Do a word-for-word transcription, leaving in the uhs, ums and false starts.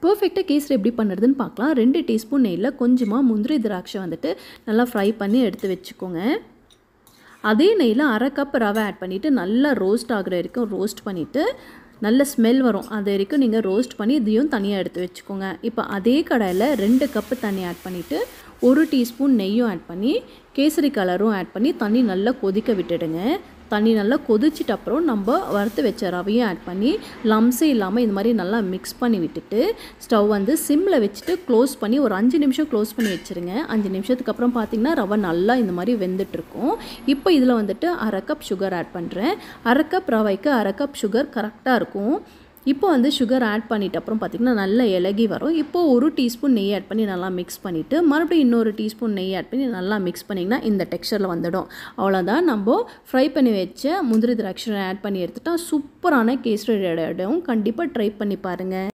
பர்ஃபெக்ட்டாக கேசரி எப்படி பண்ணுறதுன்னு பார்க்கலாம். ரெண்டு டீஸ்பூன் நெய்யில் கொஞ்சமாக முந்திரி திராட்சை வந்துட்டு நல்லா ஃப்ரை பண்ணி எடுத்து வச்சுக்கோங்க. அதே நெய்யில் அரை கப் ரவை ஆட் பண்ணிவிட்டு நல்லா ரோஸ்ட் ஆகிற வரைக்கும் ரோஸ்ட் பண்ணிவிட்டு நல்ல ஸ்மெல் வரும் அது வரைக்கும் நீங்கள் ரோஸ்ட் பண்ணி இதையும் தனியாக எடுத்து வச்சுக்கோங்க. இப்போ அதே கடாயில் ரெண்டு கப்பு தண்ணி ஆட் பண்ணிவிட்டு ஒரு டீஸ்பூன் நெய்யும் ஆட் பண்ணி கேசரி கலரும் ஆட் பண்ணி தண்ணி நல்லா கொதிக்க விட்டுடுங்க. தண்ணி நல்லா கொதிச்சிட்ட அப்புறம் நம்ம வறுத்து வச்ச ரவையும் ஆட் பண்ணி லம்ஸே இல்லாமல் இந்த மாதிரி நல்லா மிக்ஸ் பண்ணி விட்டுட்டு ஸ்டவ் வந்து சிம்மில் வச்சுட்டு க்ளோஸ் பண்ணி ஒரு அஞ்சு நிமிஷம் க்ளோஸ் பண்ணி வச்சுருங்க. அஞ்சு நிமிஷத்துக்கு அப்புறம் பார்த்திங்கன்னா ரவை நல்லா இந்த மாதிரி வெந்துட்டுருக்கும். இப்போ இதில் வந்துட்டு அரை கப் சுகர் ஆட் பண்ணுறேன். அரை கப் ரவைக்கு அரை கப் சுகர் கரெக்டாக இருக்கும். இப்போ வந்து சுகர் ஆட் பண்ணிவிட்டு அப்புறம் பார்த்திங்கன்னா நல்லா இலகி வரும். இப்போது ஒரு டீஸ்பூன் நெய் ஆட் பண்ணி நல்லா மிக்ஸ் பண்ணிவிட்டு மறுபடியும் இன்னொரு டீஸ்பூன் நெய் ஆட் பண்ணி நல்லா மிக்ஸ் பண்ணிங்கன்னா இந்த டெக்ஸ்சரில் வந்துடும். அவ்வளோதான். நம்ம ஃப்ரை பண்ணி வச்ச முந்திரி திராட்சை ஆட் பண்ணி எடுத்துட்டால் சூப்பரான கேசரி ரெடி ஆகிடும். கண்டிப்பாக ட்ரை பண்ணி பாருங்கள்.